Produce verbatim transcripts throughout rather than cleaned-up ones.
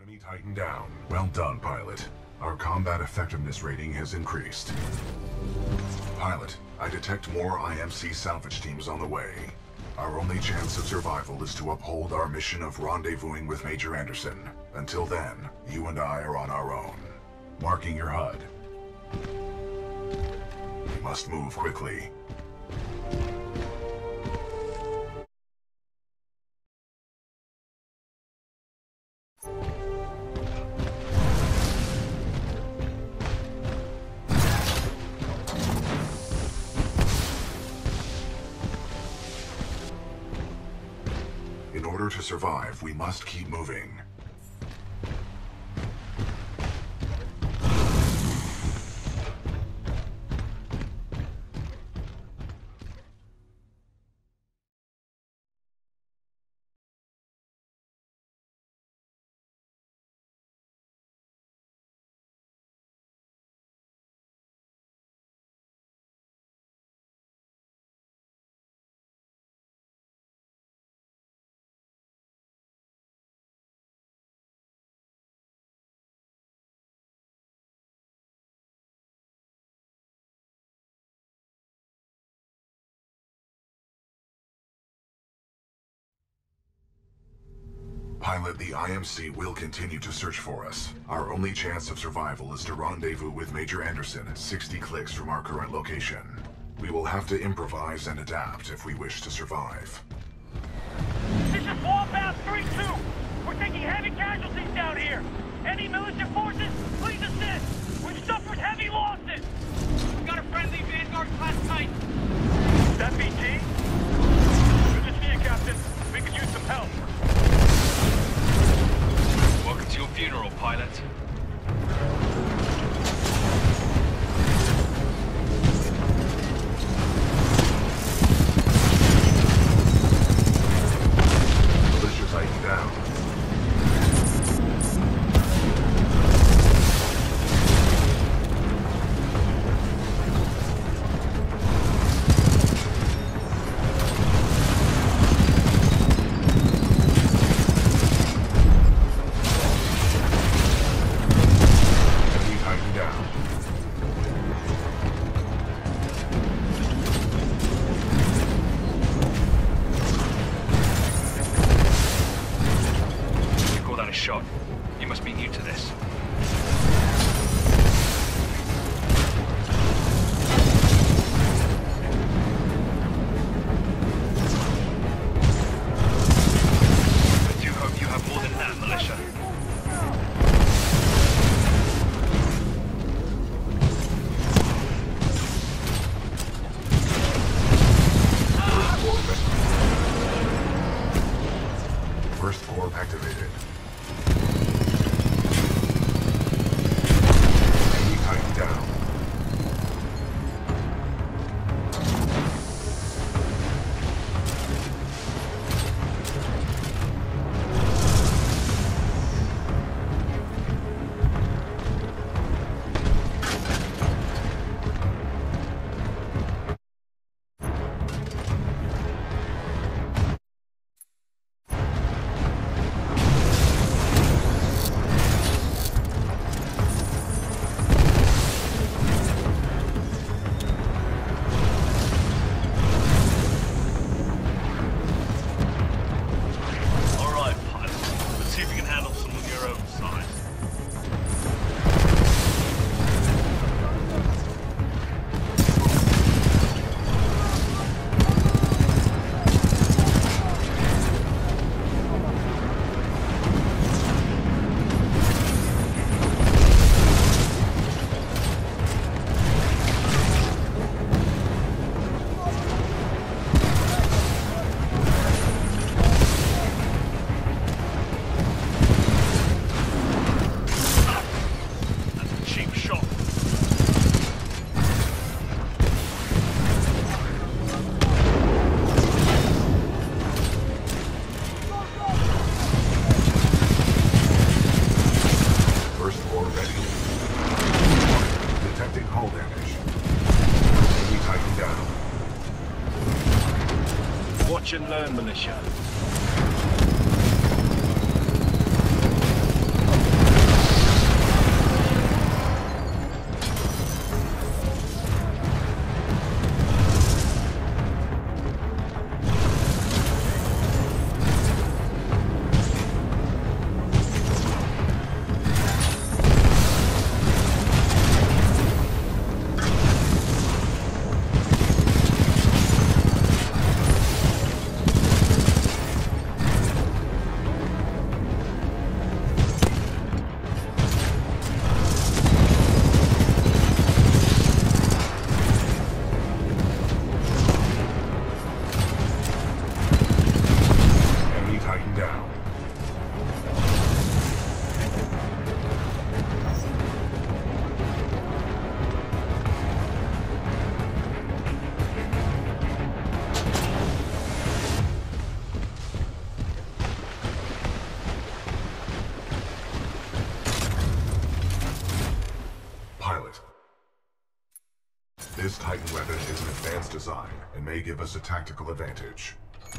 Enemy Titan down. Well done, pilot. Our combat effectiveness rating has increased. Pilot, I detect more I M C salvage teams on the way. Our only chance of survival is to uphold our mission of rendezvousing with Major Anderson. Until then, you and I are on our own. Marking your H U D. We must move quickly. In order to survive, we must keep moving. Pilot, the I M C will continue to search for us. Our only chance of survival is to rendezvous with Major Anderson, sixty clicks from our current location. We will have to improvise and adapt if we wish to survive. This is Warpath three two. We're taking heavy casualties down here. Any militia forces, please assist. We've suffered heavy losses. We got a friendly Vanguard class Titan. That B T? Good to see you, Captain. We could use some help. Welcome to your funeral, pilot. Militia Titan down. Shot. You must be new to this. I do hope you have more than that, militia. First orb activated. Watch and learn, militia. This Titan weapon is an advanced design and may give us a tactical advantage.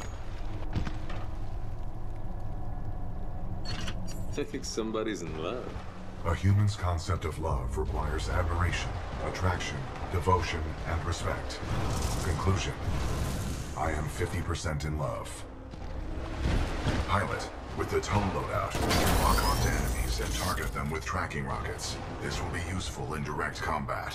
I think somebody's in love. A human's concept of love requires admiration, attraction, devotion, and respect. Conclusion: I am fifty percent in love. Pilot, with the tone loadout, lock onto enemies and target them with tracking rockets. This will be useful in direct combat.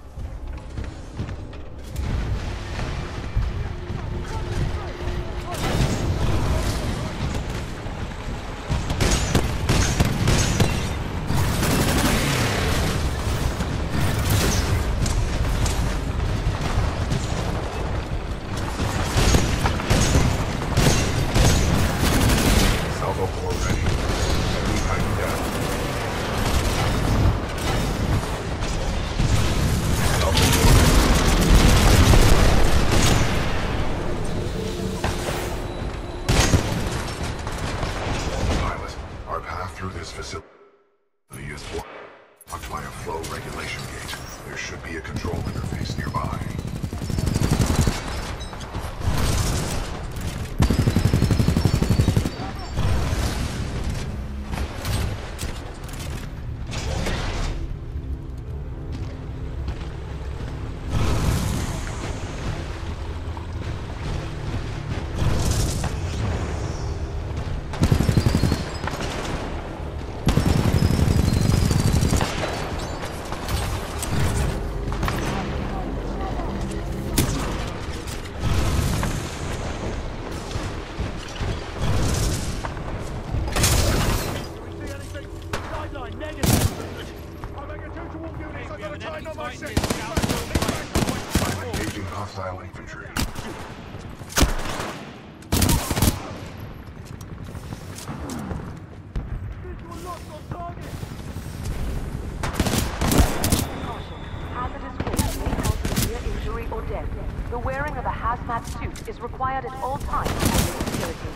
Engaging hostile infantry. Hazardous waste may cause severe injury or death. The wearing of a hazmat suit is required at all times for security.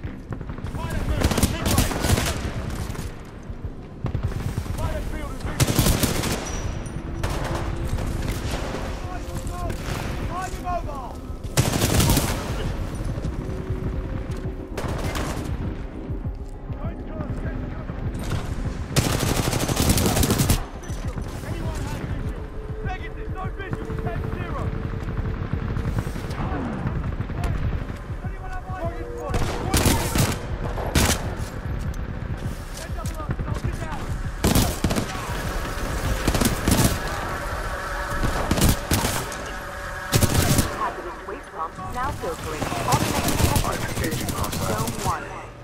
Now filtering. Automated Engaging hostile. Zone one.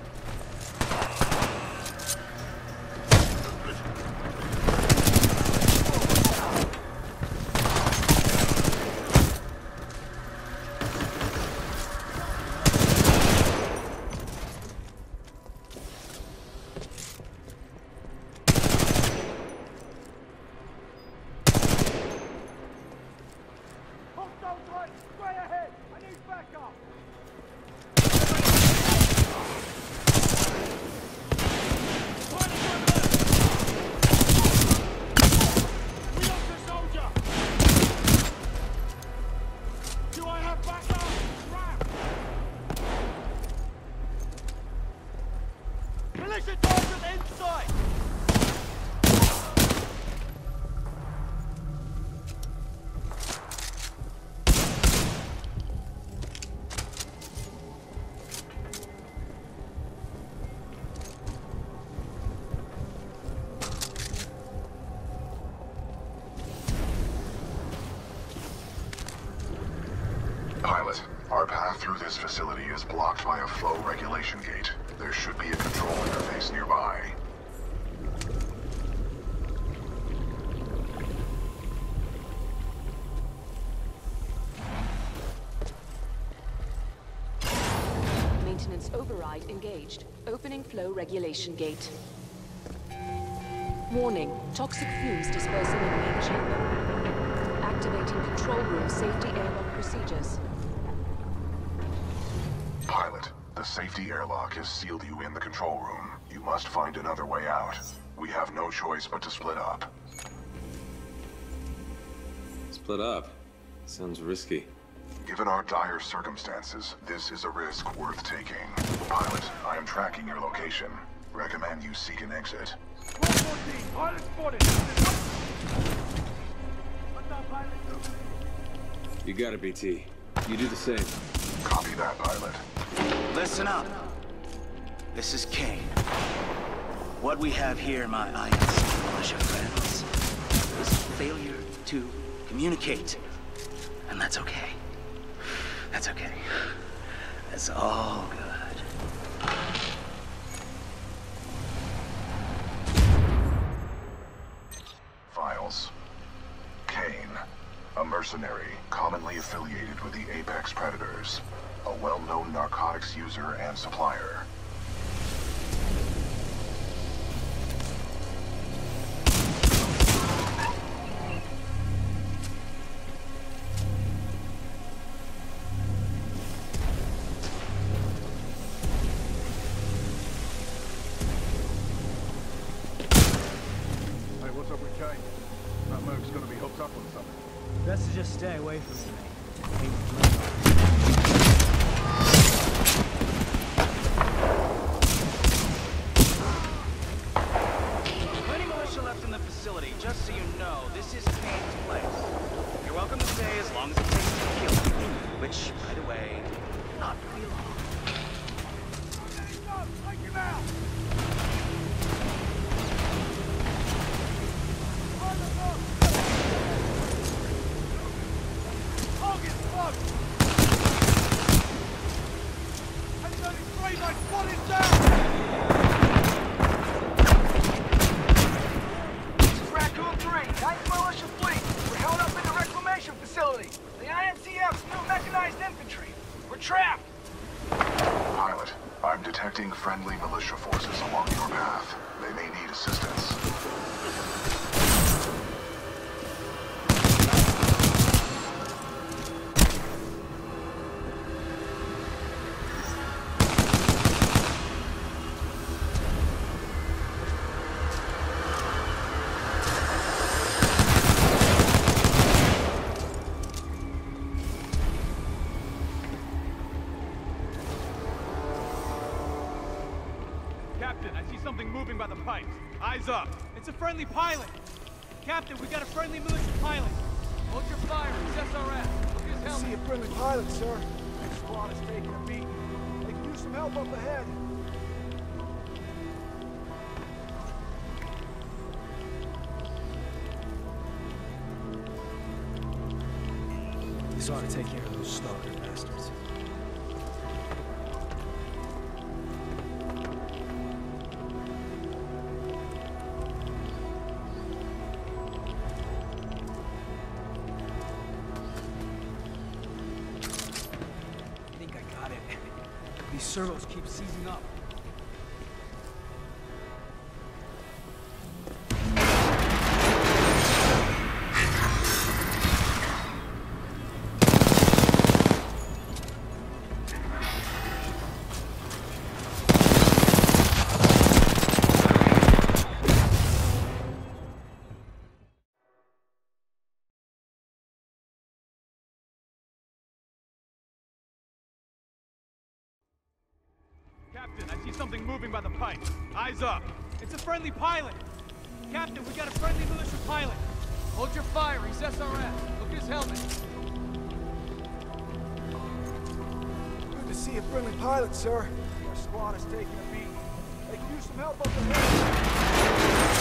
Militia target inside! Pilot, our path through this facility is blocked by a flow regulation gate. There should be a control interface nearby. Maintenance override engaged. Opening flow regulation gate. Warning. Toxic fumes dispersing in main chamber. Activating control room safety airlock procedures. Pilot, the safety airlock has sealed you in the control room. You must find another way out. We have no choice but to split up. Split up? Sounds risky. Given our dire circumstances, this is a risk worth taking. Pilot, I am tracking your location. Recommend you seek an exit. one fourteen, pilot spotted! What's up, pilot? You got it, B T. You do the same. Copy that, pilot. Listen up. This is Kane. What we have here, my I M C militia friends, is a failure to communicate. And that's okay. That's okay. That's all good. Files. Kane, a mercenary commonly affiliated with the Apex Predators, a well-known narcotics user and supplier. Hey, what's up with Kane? That move's gonna be hooked up on something. Best to just stay away from me. Plenty militia left in the facility, just so you know, this is Kane's place. You're welcome to stay as long as it takes to kill you. Which, by the way, not very long. Take him out! Target plugged! Heavy thirty-three, my squad is down! This is Raccoon three, ninth Militia Fleet. We're held up in the reclamation facility. The I N C F's new mechanized infantry. We're trapped. Pilot, I'm detecting friendly militia forces along your path. They may need assistance. Captain, I see something moving by the pipes. Eyes up. It's a friendly pilot. Captain, we got a friendly militia pilot. Hold your fire. It's S R S. Look at his I helmet. see a friendly pilot, sir. Next squad is taking a beat. They can use some help up ahead. This ought to take care of those stalker bastards. I think I got it. These servos keep seizing up. Captain, I see something moving by the pipes. Eyes up. It's a friendly pilot. Captain, we got a friendly militia pilot. Hold your fire. He's S R S. Look at his helmet. Good to see a friendly pilot, sir. Our squad is taking a beat. They can use some help up ahead.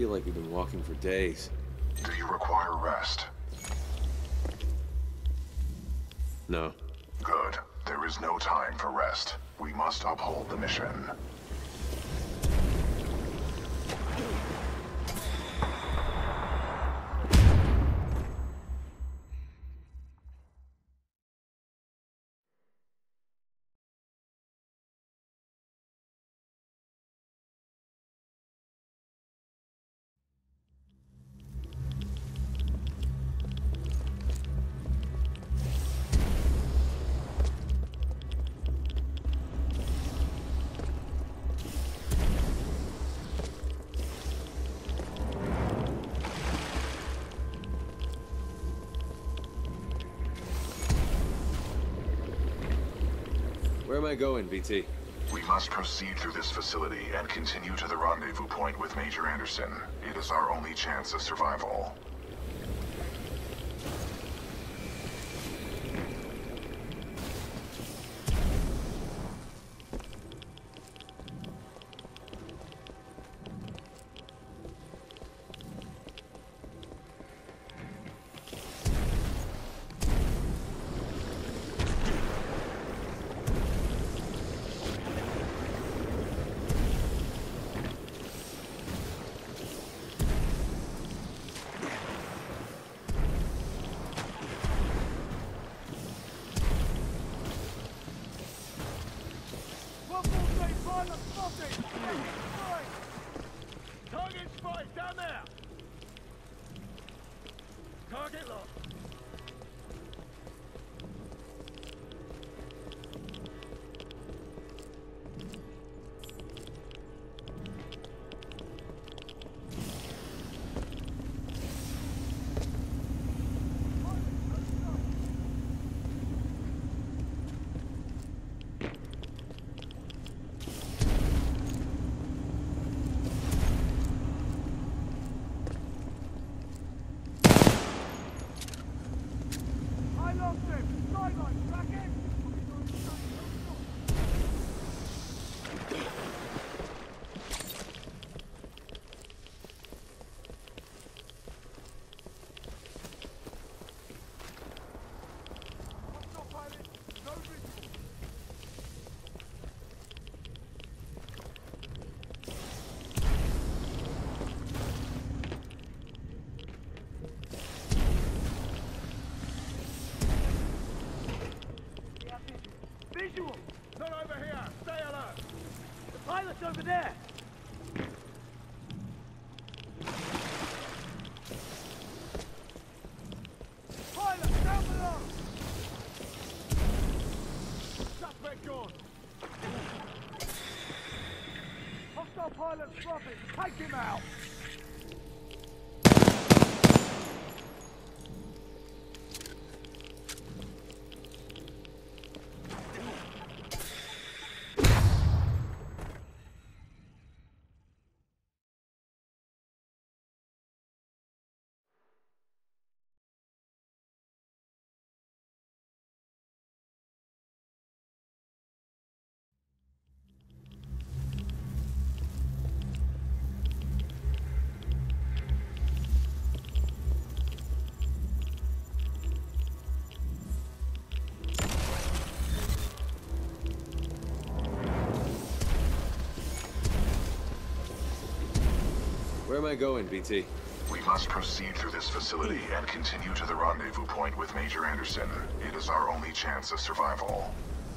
feel like we've been walking for days. Do you require rest? No. Good. There is no time for rest. We must uphold the mission. Where am I going, B T? We must proceed through this facility and continue to the rendezvous point with Major Anderson. It is our only chance of survival. Target spotted down there! Target locked. Visual! Not over here! Stay alert! The pilot's over there! Pilot, down below! Suspect gone! Hostile pilot dropping! Take him out! Where am I going, B T? We must proceed through this facility and continue to the rendezvous point with Major Anderson. It is our only chance of survival.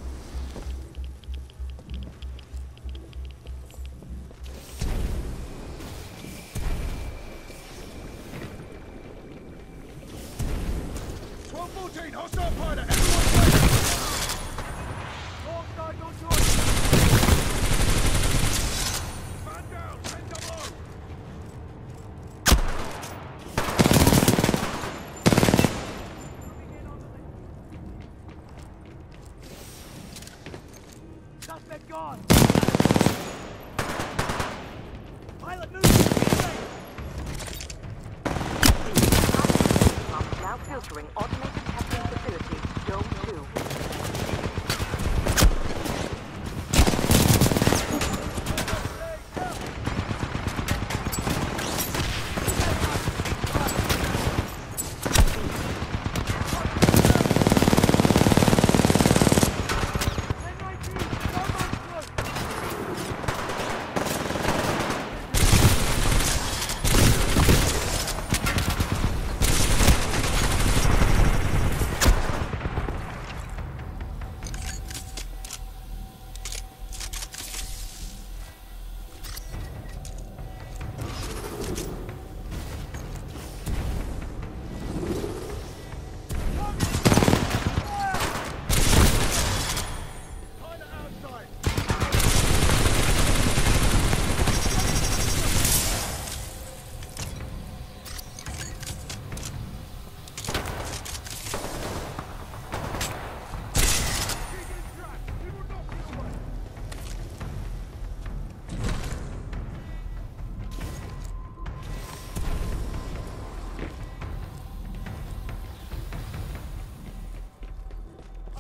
twelve fourteen, hostile pilot! Everyone safe! Wrong side, no choice! Man down, ten double! Suspect gone! Pilot moving! Now filtering automated testing facility, Dome two.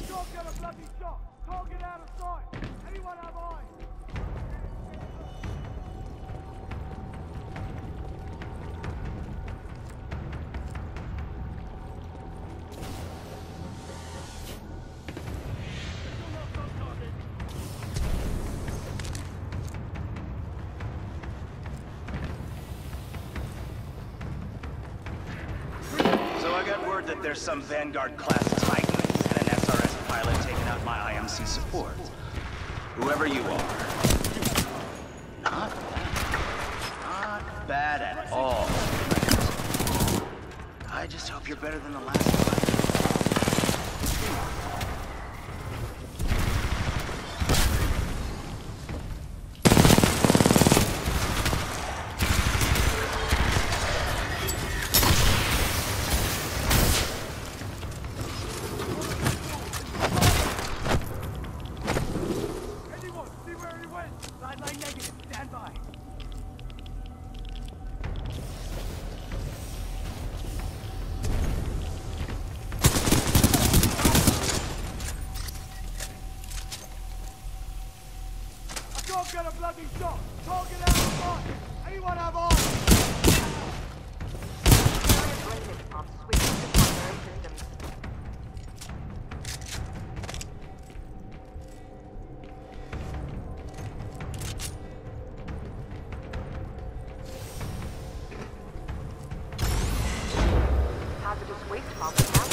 Don't get a bloody shot! Target out of sight! Anyone have eyes? That there's some Vanguard-class Titans and an S R S pilot taking out my I M C support. Whoever you are. Not bad. Not bad at all. I just hope you're better than the last one. Get a bloody shot! Target out of sight! Anyone have eyes? Various pumps switching to primary systems. Hazardous waste pump now.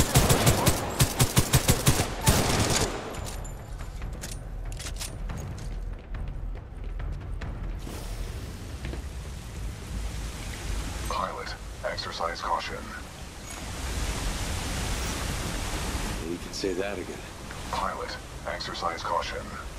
Exercise caution. You can say that again. Pilot, exercise caution.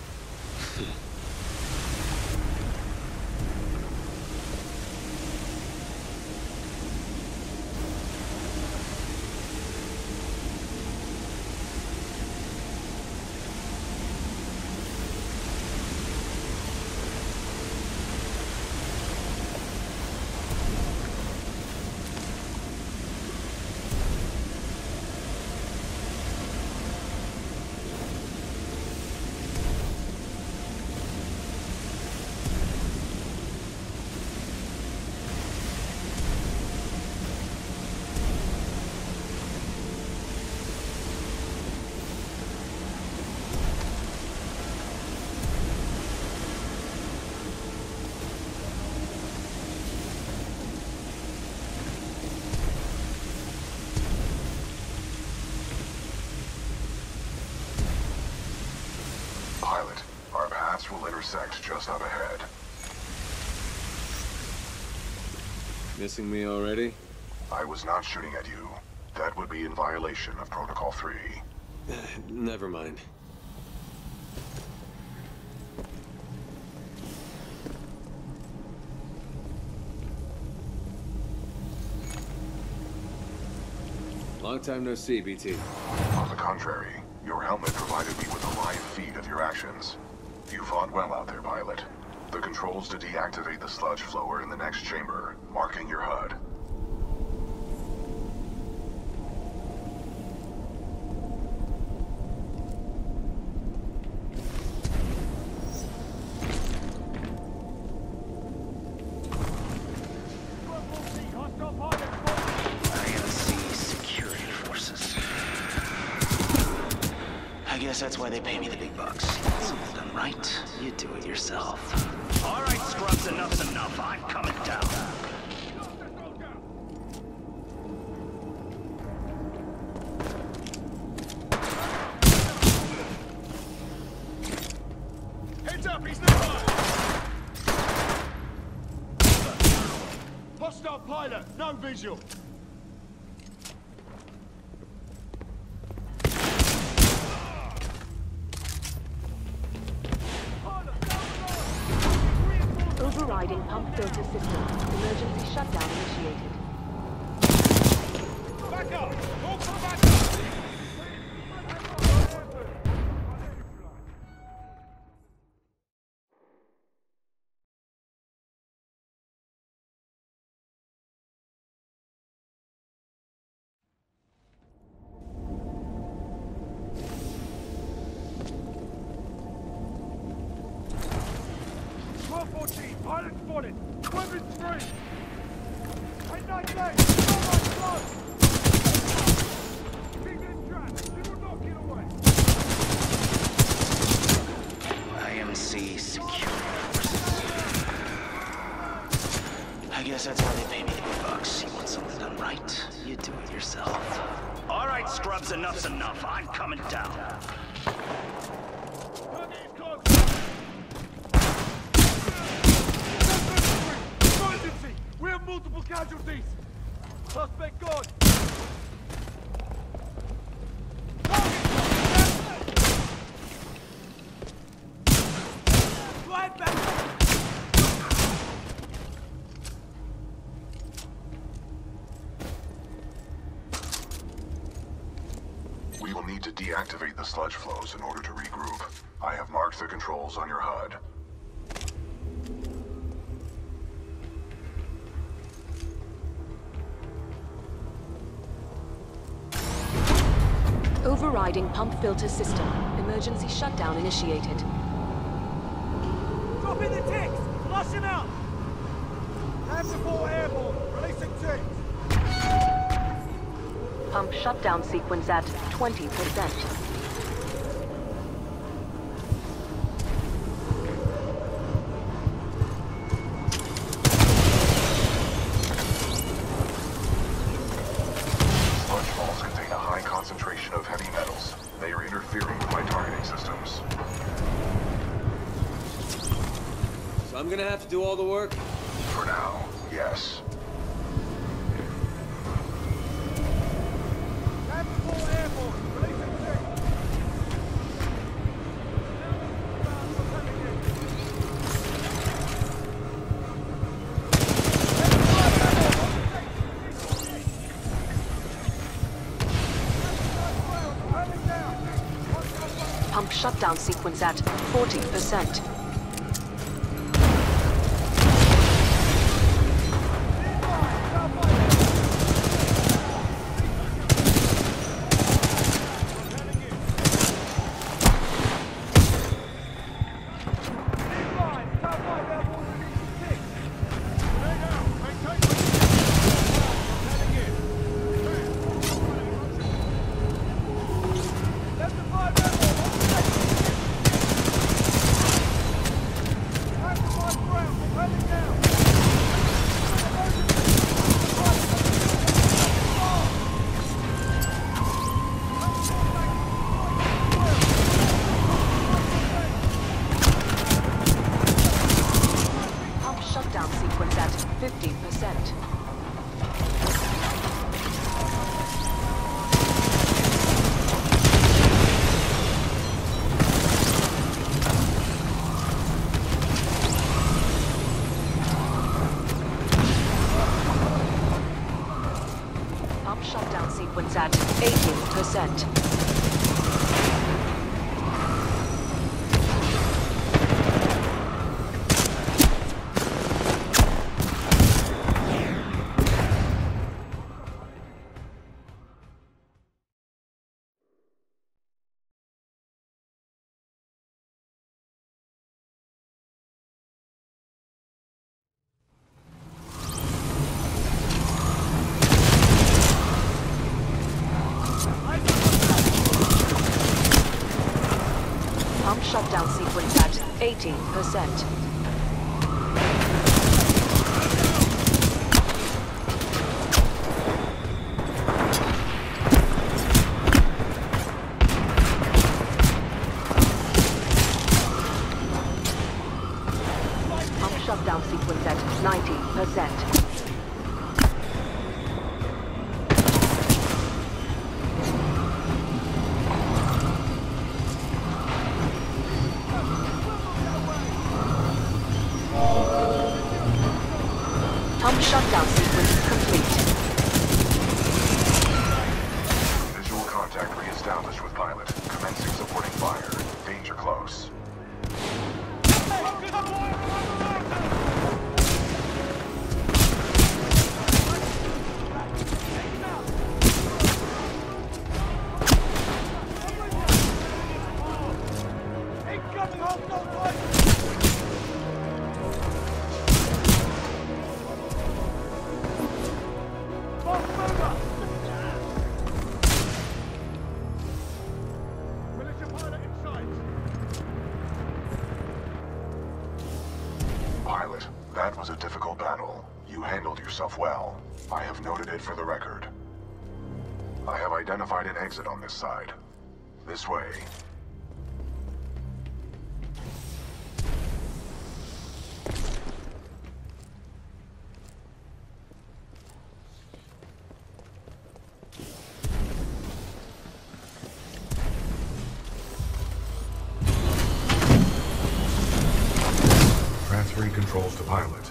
Pilot, our paths will intersect just up ahead. Missing me already? I was not shooting at you. That would be in violation of Protocol three. Never mind. Long time no see, B T. On the contrary, your helmet provided me with a live feed of your actions. You fought well out there, pilot. The controls to deactivate the sludge flow are in the next chamber, marking your H U D. I guess that's why they pay me the big bucks. Something done right, you do it yourself. All right, scrubs, enough's enough. I'm coming down. Heads up, he's nearby! Hostile pilot, no visual. Overriding pump filter system. Emergency shutdown initiated. Back up! Call for backup! Pilot spotted! Weapons free! Hey, night day! Someone close! Keep in track! You will not get away! I M C Security Forces. I guess that's why they pay me the bucks. You want something done right, you do it yourself. All right, scrubs, enough's enough. I'm coming down. Emergency! We have multiple casualties! Suspect gone! Slide back! We will need to deactivate the sludge flows in order to regroup. I have marked the controls on your H U D. Overriding pump filter system. Emergency shutdown initiated. Drop in the ticks! Flush him out! Have support airborne! Releasing ticks! Pump shutdown sequence at twenty percent. Sludge falls contain a high concentration of heavy metals. They are interfering with my targeting systems. So I'm gonna have to do all the work? For now, yes. Have support airborne! Releasing ticks! Pump shutdown sequence at forty percent. fifty percent. Pump shutdown sequence at eighty percent. Pump shutdown sequence at eighty percent. Pump shutdown sequence at ninety percent. Pump shutdown sequence complete. Visual contact re-established with pilot. Commencing supporting fire. Danger close. was a difficult battle. You handled yourself well. I have noted it for the record. I have identified an exit on this side. This way. Transferring controls to pilot.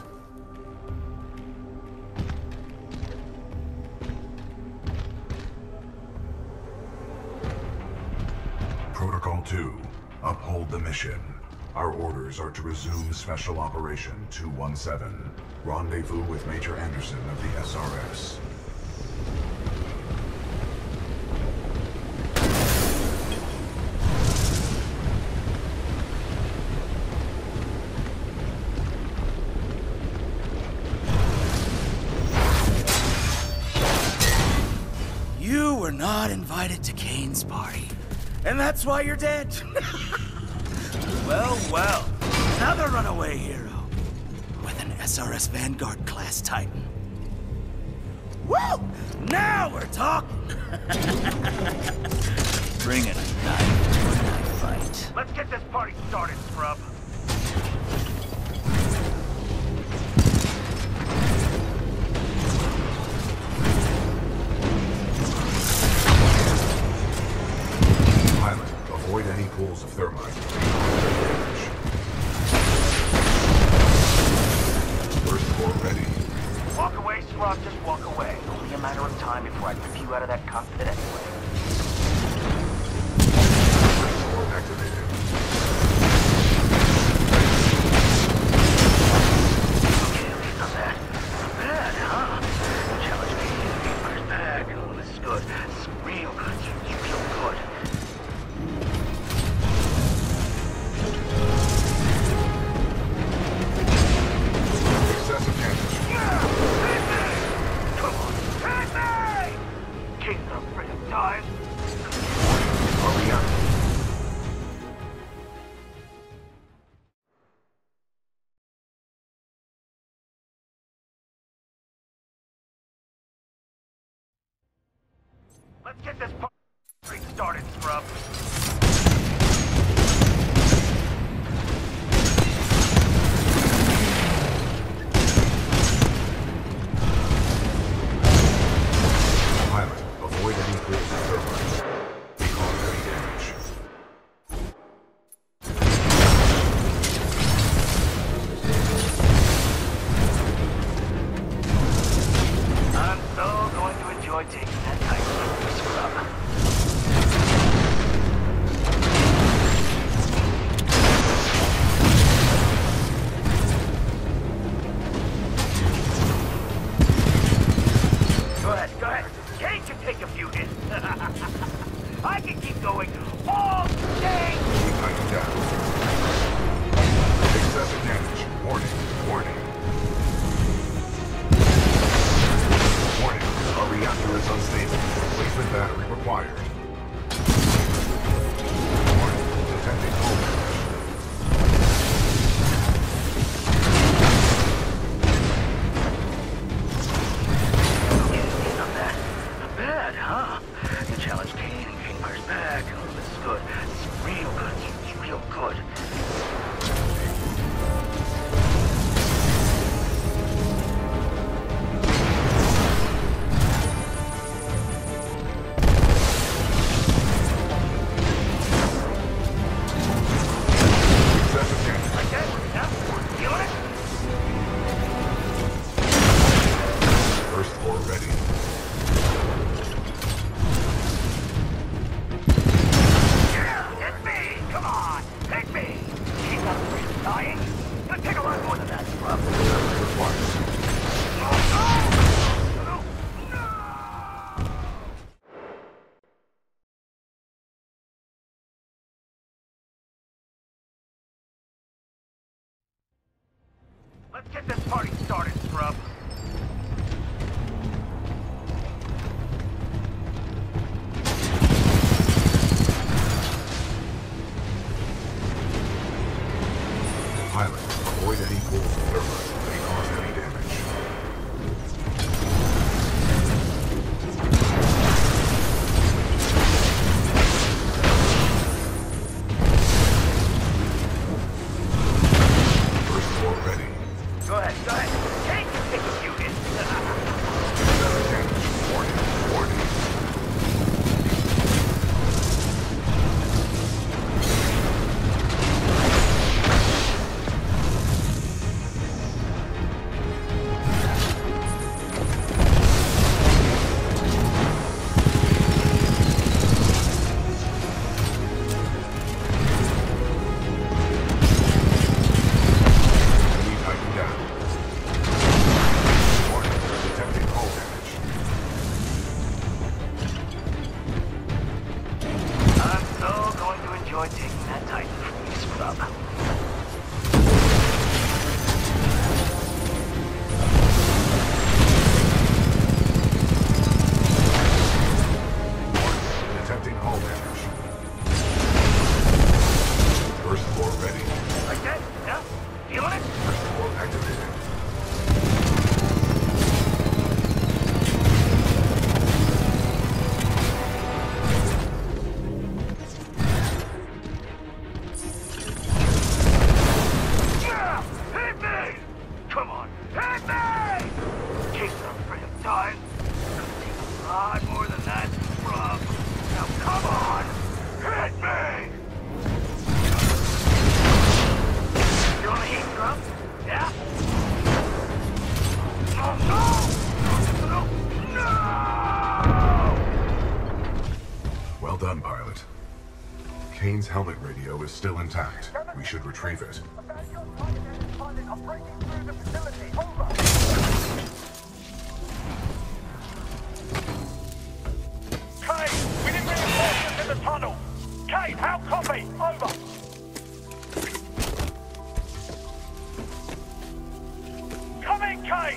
Protocol two. Uphold the mission. Our orders are to resume Special Operation two one seven. Rendezvous with Major Anderson of the S R S. You were not invited to Kane's party, and that's why you're dead. Well, well, another runaway hero with an S R S Vanguard class Titan. Woo! Now we're talking. Bring it a knife to a knife fight. Let's get this party started, scrub. Pilot, avoid any pools of thermite. First core ready. Walk away, scrub, just walk away. Only a matter of time before I rip you out of that cockpit anyway. First core activated. Okay, okay, not bad. Not bad, huh? Challenge me, first back. Oh, this is good. This is real good. You feel good. Excessive damage. Come on, hit me! King's a freaking time. Hurry up. Let's get this party started, scrub. Pilot, avoid any pools of thermite. We cause any damage. I'm so going to enjoy taking that Titan from the scrub. Go ahead, go ahead. Kane can take a few hits. I can keep going all day. Keep Titan down. Excessive damage. Warning. Warning. Warning. Our reactor is unstable. Replacement battery required. Warning. Detecting hull damage. Okay, not bad. Not bad, huh? You challenge Kane and Kane fires back. Oh, this is good. This is real good. It's real good. Excessive damage. Like that? Yeah? Feeling it? First floor ready. Yeah, hit me! Come on! Hit me! He's not afraid of dying. Let's take a lot more than that, scrub. Required. Oh, no! No! No! Let's get this party started, scrub. Pilot, avoid any pools of thermite. They cause that Titan for you, scrub. Detecting hull damage. First floor ready. Like that? Yeah? Feeling it? First floor activated. Hit me! Come on, hit me! Keep them freaking time. Take a lot more than that, scrub. Now come on, hit me! You wanna heat, scrub? Yeah? Oh no! No! No! Well done, pilot. Kane's helmet radio is still intact. We should retrieve it. I'm breaking through the facility. Over. Kane, we need reinforcements in the tunnel. Kane, how copy? Over. Come in, Kane.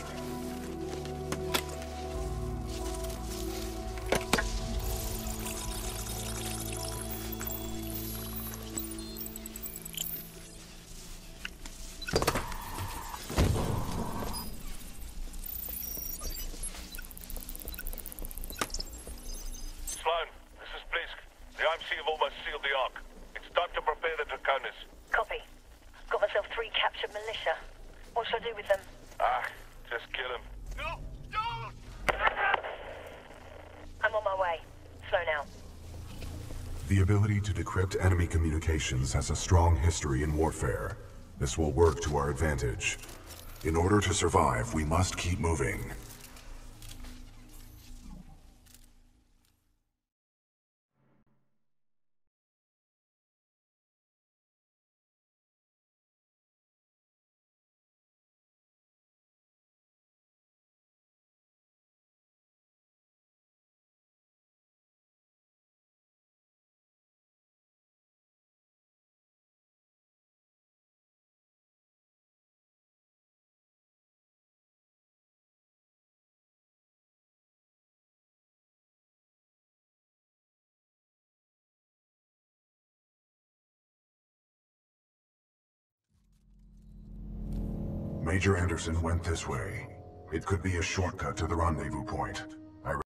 Sloan, this is Blisk. The I M C have almost sealed the Ark. It's time to prepare the Draconis. Copy. Got myself three captured militia. What should I do with them? Ah, just kill him. No, don't! I'm on my way. Slow now. The ability to decrypt enemy communications has a strong history in warfare. This will work to our advantage. In order to survive, we must keep moving. Major Anderson went this way. It could be a shortcut to the rendezvous point.